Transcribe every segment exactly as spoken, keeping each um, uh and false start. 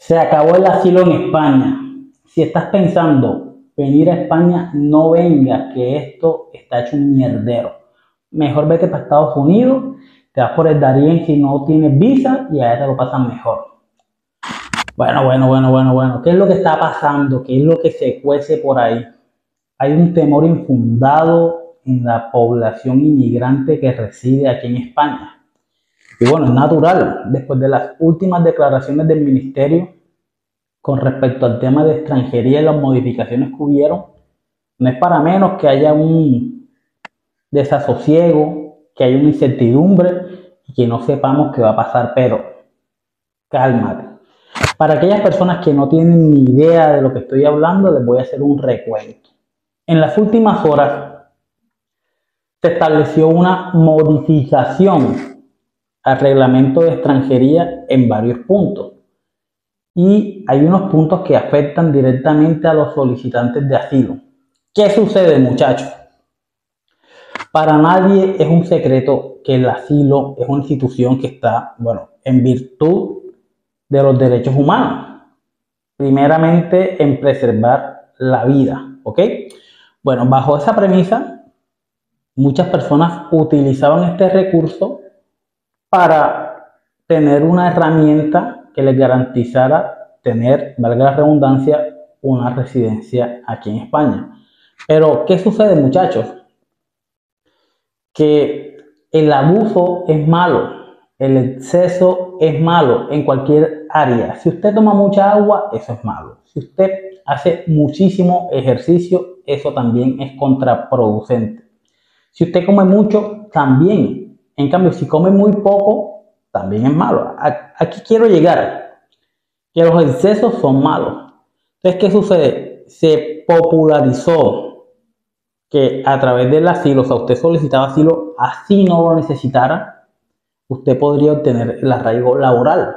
Se acabó el asilo en España. Si estás pensando venir a España, no vengas, que esto está hecho un mierdero. Mejor vete para Estados Unidos, te vas por el Darién si no tienes visa y allá te lo pasan mejor. Bueno, bueno, bueno, bueno, bueno. ¿Qué es lo que está pasando? ¿Qué es lo que se cuece por ahí? Hay un temor infundado en la población inmigrante que reside aquí en España. Y bueno, es natural, después de las últimas declaraciones del ministerio con respecto al tema de extranjería y las modificaciones que hubieron, no es para menos que haya un desasosiego, que haya una incertidumbre y que no sepamos qué va a pasar, pero cálmate. Para aquellas personas que no tienen ni idea de lo que estoy hablando, les voy a hacer un recuento. En las últimas horas se estableció una modificación al reglamento de extranjería en varios puntos. Y hay unos puntos que afectan directamente a los solicitantes de asilo. ¿Qué sucede, muchachos? Para nadie es un secreto que el asilo es una institución que está, bueno, en virtud de los derechos humanos. Primeramente, en preservar la vida, ¿ok? Bueno, bajo esa premisa, muchas personas utilizaban este recurso para tener una herramienta que les garantizara tener, valga la redundancia, una residencia aquí en España. Pero, ¿qué sucede, muchachos? Que el abuso es malo, el exceso es malo en cualquier área. Si usted toma mucha agua, eso es malo. Si usted hace muchísimo ejercicio, eso también es contraproducente. Si usted come mucho, también. En cambio, si come muy poco, también es malo. Aquí quiero llegar, que los excesos son malos. Entonces, ¿qué sucede? Se popularizó que a través del asilo, o sea, usted solicitaba asilo, así no lo necesitara, usted podría obtener el arraigo laboral.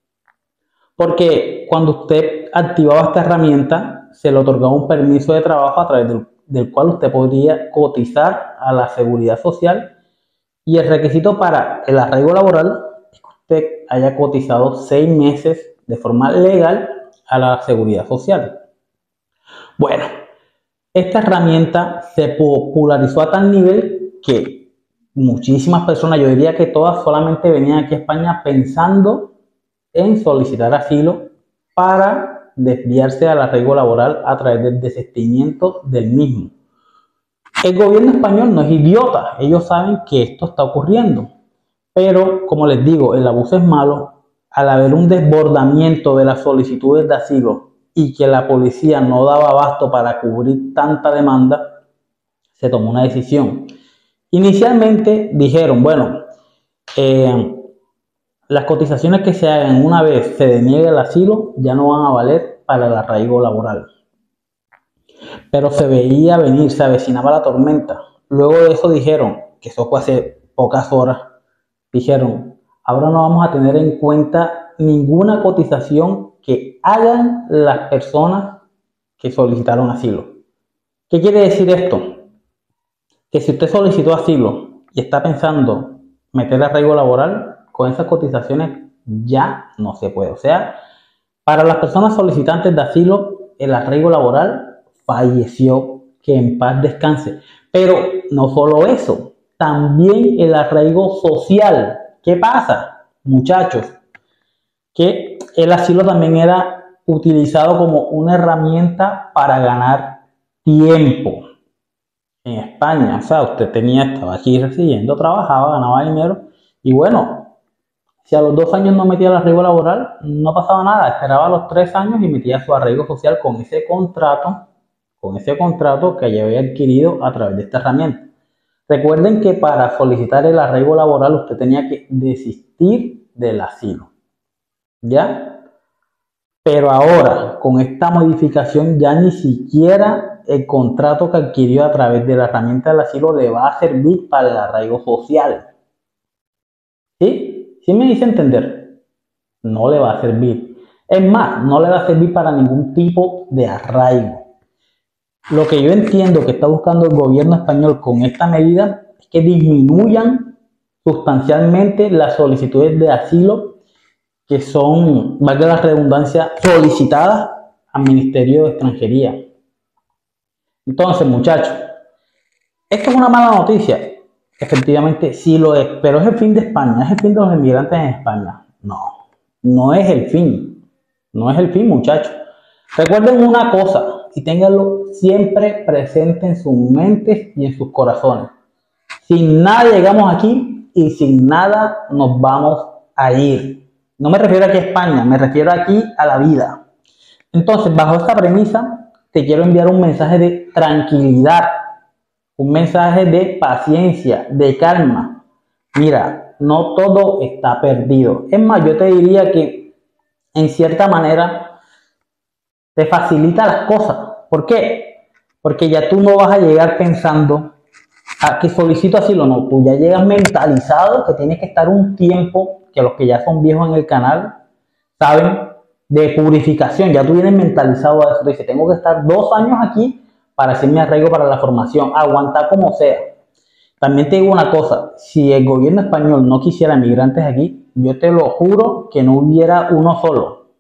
Porque cuando usted activaba esta herramienta, se le otorgaba un permiso de trabajo a través del, del cual usted podría cotizar a la seguridad social. Y el requisito para el arraigo laboral es que usted haya cotizado seis meses de forma legal a la seguridad social. Bueno, esta herramienta se popularizó a tal nivel que muchísimas personas, yo diría que todas, solamente venían aquí a España pensando en solicitar asilo para desviarse al arraigo laboral a través del desistimiento del mismo. El gobierno español no es idiota, ellos saben que esto está ocurriendo, pero como les digo, el abuso es malo. Al haber un desbordamiento de las solicitudes de asilo y que la policía no daba abasto para cubrir tanta demanda, se tomó una decisión. Inicialmente dijeron, bueno, eh, las cotizaciones que se hagan una vez se deniegue el asilo ya no van a valer para el arraigo laboral. Pero se veía venir, se avecinaba la tormenta. Luego de eso dijeron, que eso fue hace pocas horas, dijeron, ahora no vamos a tener en cuenta ninguna cotización que hagan las personas que solicitaron asilo. ¿Qué quiere decir esto? Que si usted solicitó asilo y está pensando meter arraigo laboral, con esas cotizaciones ya no se puede. O sea, para las personas solicitantes de asilo, el arraigo laboral falleció, que en paz descanse. Pero no solo eso, también el arraigo social. ¿Qué pasa, muchachos? Que el asilo también era utilizado como una herramienta para ganar tiempo en España. O sea, usted tenía, estaba aquí residiendo, trabajaba, ganaba dinero y bueno, si a los dos años no metía el arraigo laboral, no pasaba nada, esperaba a los tres años y metía su arraigo social con ese contrato, con ese contrato que ya había adquirido a través de esta herramienta. Recuerden que para solicitar el arraigo laboral usted tenía que desistir del asilo, ¿ya? Pero ahora, con esta modificación, ya ni siquiera el contrato que adquirió a través de la herramienta del asilo le va a servir para el arraigo social. ¿Sí? ¿Sí me dice entender? No le va a servir. Es más, no le va a servir para ningún tipo de arraigo. Lo que yo entiendo que está buscando el gobierno español con esta medida es que disminuyan sustancialmente las solicitudes de asilo que son, valga la redundancia, solicitadas al Ministerio de Extranjería. Entonces, muchachos, ¿esto es una mala noticia? Efectivamente sí lo es, pero ¿es el fin de España? ¿Es el fin de los inmigrantes en España? No, no es el fin, no es el fin, muchachos. Recuerden una cosa y ténganlo siempre presente en sus mentes y en sus corazones. Sin nada llegamos aquí y sin nada nos vamos a ir. No me refiero aquí a España, me refiero aquí a la vida. Entonces, bajo esta premisa, te quiero enviar un mensaje de tranquilidad, un mensaje de paciencia, de calma. Mira, no todo está perdido. Es más, yo te diría que en cierta manera te facilita las cosas. ¿Por qué? Porque ya tú no vas a llegar pensando a que solicito asilo, no, tú ya llegas mentalizado que tienes que estar un tiempo, que los que ya son viejos en el canal saben, de purificación, ya tú vienes mentalizado a eso, te dice, tengo que estar dos años aquí para hacer mi arraigo para la formación, aguantar como sea. También te digo una cosa, si el gobierno español no quisiera migrantes aquí, yo te lo juro que no hubiera uno solo,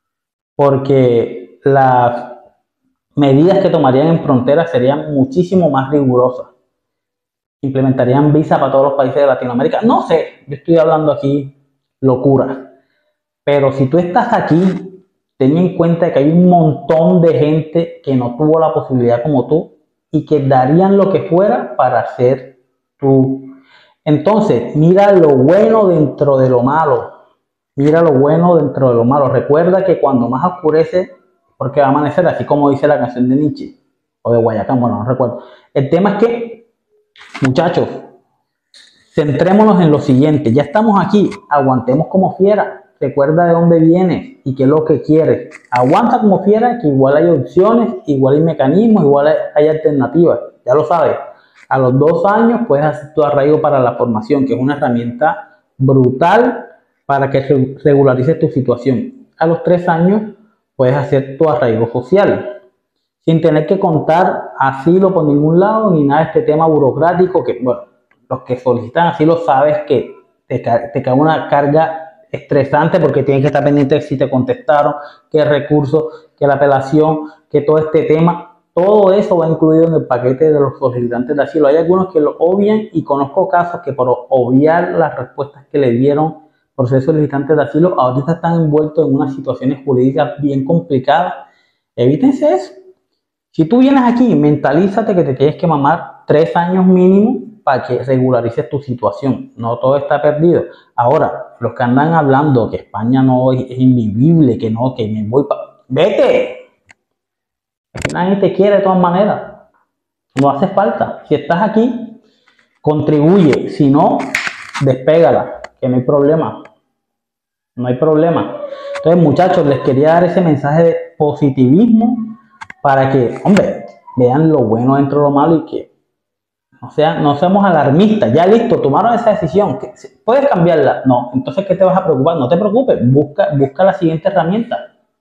porque las medidas que tomarían en frontera serían muchísimo más rigurosas. Implementarían visa para todos los países de Latinoamérica. No sé, yo estoy hablando aquí locura. Pero si tú estás aquí, ten en cuenta que hay un montón de gente que no tuvo la posibilidad como tú y que darían lo que fuera para ser tú. Entonces, mira lo bueno dentro de lo malo. Mira lo bueno dentro de lo malo. Recuerda que cuando más oscurece, porque va a amanecer, así como dice la canción de Nietzsche o de Guayacán, bueno, no recuerdo. El tema es que, muchachos, centrémonos en lo siguiente. Ya estamos aquí, aguantemos como fiera. Recuerda de dónde vienes y qué es lo que quieres. Aguanta como fiera, que igual hay opciones, igual hay mecanismos, igual hay, hay alternativas. Ya lo sabes. A los dos años puedes hacer tu arraigo para la formación, que es una herramienta brutal para que regularices tu situación. A los tres años puedes hacer tu arraigo social, sin tener que contar asilo por ningún lado, ni nada de este tema burocrático, que, bueno, los que solicitan asilo sabes que te, te cae una carga estresante porque tienes que estar pendiente de si te contestaron, qué recursos, que la apelación, que todo este tema, todo eso va incluido en el paquete de los solicitantes de asilo. Hay algunos que lo obvian y conozco casos que por obviar las respuestas que le dieron por ser solicitantes de asilo, ahorita están envueltos en unas situaciones jurídicas bien complicadas. Evítense eso. Si tú vienes aquí, mentalízate que te tienes que mamar tres años mínimo para que regularices tu situación. No todo está perdido. Ahora, los que andan hablando que España no es, es invivible, que no, que me voy para... ¡Vete! Es que nadie te quiere de todas maneras. No hace falta. Si estás aquí, contribuye. Si no, despégala, que no hay problema. No hay problema. Entonces, muchachos, les quería dar ese mensaje de positivismo para que, hombre, vean lo bueno dentro de lo malo y que O sea, no seamos alarmistas. Ya listo, tomaron esa decisión. ¿Puedes cambiarla? No. Entonces, ¿qué te vas a preocupar? No te preocupes. Busca, busca la siguiente herramienta.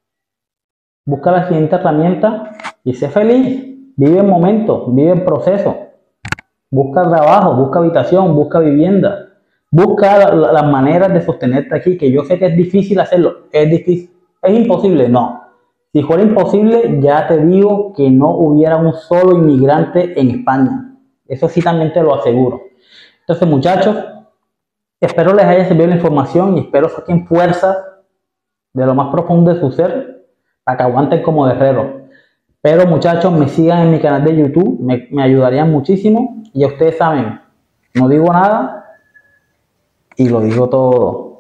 Busca la siguiente herramienta y sé feliz. Vive el momento, vive el proceso. Busca trabajo, busca habitación, busca vivienda. Busca las la, la maneras de sostenerte aquí, que yo sé que es difícil hacerlo. ¿Es difícil? ¿Es imposible? No. Si fuera imposible, ya te digo que no hubiera un solo inmigrante en España. Eso sí también te lo aseguro. Entonces, muchachos, espero les haya servido la información y espero saquen fuerza de lo más profundo de su ser para que aguanten como guerreros. Pero, muchachos, me sigan en mi canal de YouTube, me, me ayudarían muchísimo. Y ya ustedes saben, no digo nada y lo digo todo.